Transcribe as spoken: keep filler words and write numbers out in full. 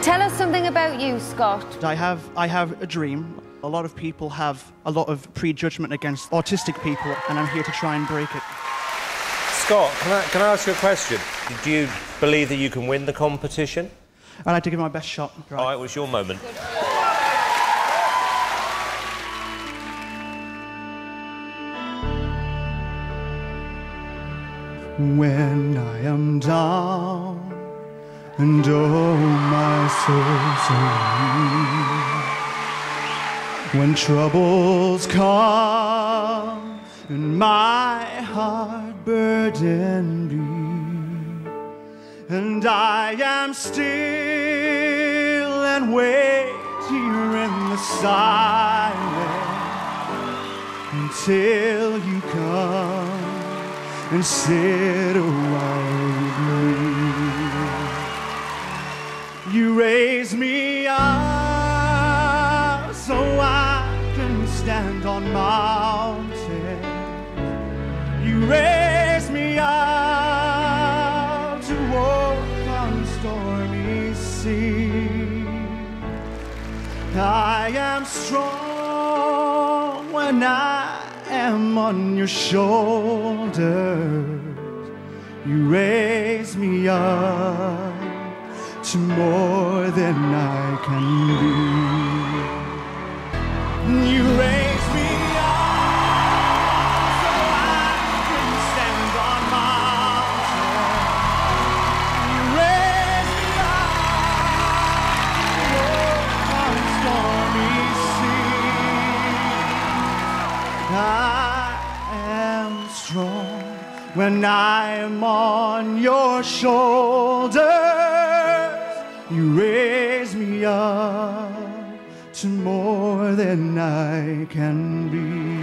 Tell us something about you, Scott. I have, I have a dream. A lot of people have a lot of prejudgment against autistic people, and I'm here to try and break it. Scott, can I, can I ask you a question? Do you believe that you can win the competition? I'd like to give it my best shot. Right. All right, it was your moment. When I am down and oh my soul so weak, when troubles come and my heart burdened be, and I am still and wait here in the silence until you come and sit a while with me. You raise me up so I can stand on mountains. You raise me up to walk on stormy seas. I am strong when I am on your shoulders. You raise me up to more than I can be. You raise me up so I can stand on mountains. You raise me up to walk on stormy seas. I am strong when I am on your shoulders. You raise me up to more than I can be.